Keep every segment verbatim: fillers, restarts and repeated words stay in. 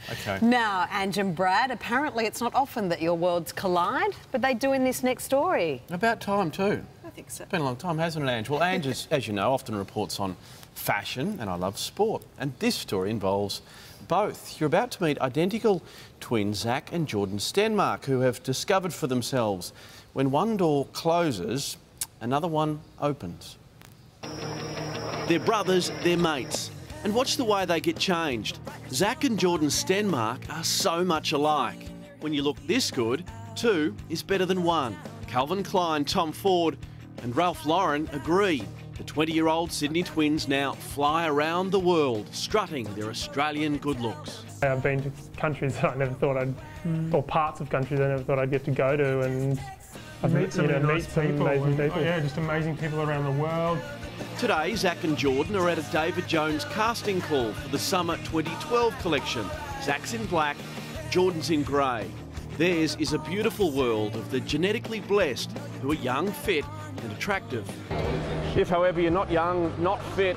Okay. Now, Ange and Brad, apparently it's not often that your worlds collide, but they do in this next story. About time too. I think so. It's been a long time, hasn't it, Ange? Well, Ange, is, as you know, often reports on fashion, and I love sport. And this story involves both. You're about to meet identical twins, Zac and Jordan Stenmark, who have discovered for themselves when one door closes, another one opens. They're brothers, they're mates. And watch the way they get changed. Zac and Jordan Stenmark are so much alike. When you look this good, two is better than one. Calvin Klein, Tom Ford and Ralph Lauren agree. The twenty-year-old Sydney twins now fly around the world, strutting their Australian good looks. I've been to countries that I never thought I'd, mm. or parts of countries I never thought I'd get to go to, and I've meet some, you know, nice meet some people amazing and, people. Oh yeah, just amazing people around the world. Today, Zac and Jordan are at a David Jones casting call for the Summer twenty twelve collection. Zac's in black, Jordan's in grey. Theirs is a beautiful world of the genetically blessed who are young, fit and attractive. If, however, you're not young, not fit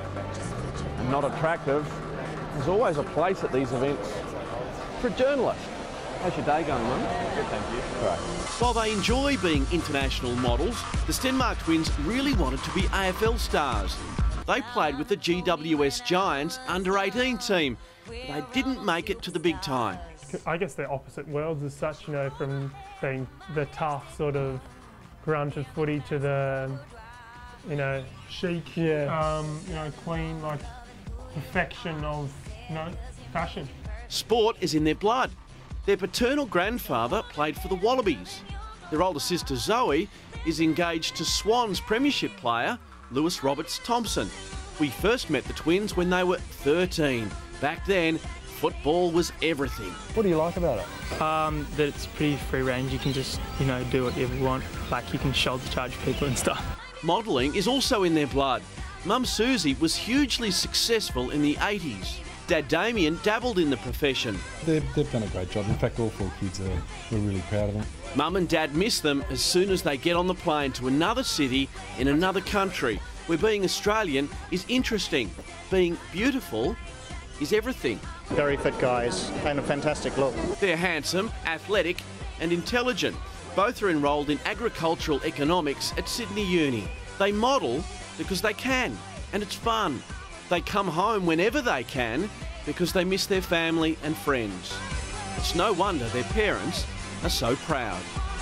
and not attractive, there's always a place at these events for a journalist. How's your day going, Mum? Good, thank you. Great. While they enjoy being international models, the Stenmark twins really wanted to be A F L stars. They played with the G W S Giants under eighteen team, but they didn't make it to the big time. I guess they're opposite worlds as such, you know, from being the tough sort of grunt of footy to the, you know, chic, yeah. um, you know, clean, like perfection of, you know, fashion. Sport is in their blood. Their paternal grandfather played for the Wallabies. Their older sister Zoe is engaged to Swans premiership player Lewis Roberts Thompson. We first met the twins when they were thirteen. Back then, football was everything. What do you like about it? Um, that it's pretty free range. You can just, you know, do whatever you want. Like, you can shoulder charge people and stuff. Modelling is also in their blood. Mum Susie was hugely successful in the eighties. Dad Damien dabbled in the profession. They've, they've done a great job. In fact, all four kids are, we're really proud of them. Mum and Dad miss them as soon as they get on the plane to another city in another country, where being Australian is interesting. Being beautiful is everything. Very fit guys and a fantastic look. They're handsome, athletic and intelligent. Both are enrolled in agricultural economics at Sydney Uni. They model because they can, and it's fun. They come home whenever they can because they miss their family and friends. It's no wonder their parents are so proud.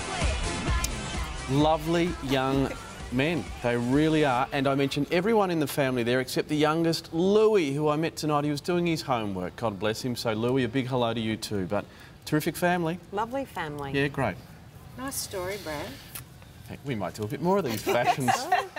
Lovely young men, they really are. And I mentioned everyone in the family there except the youngest, Louis, who I met tonight. He was doing his homework, God bless him. So Louis, a big hello to you too. But terrific family. Lovely family. Yeah, great. Nice story, Brad. We might do a bit more of these fashions.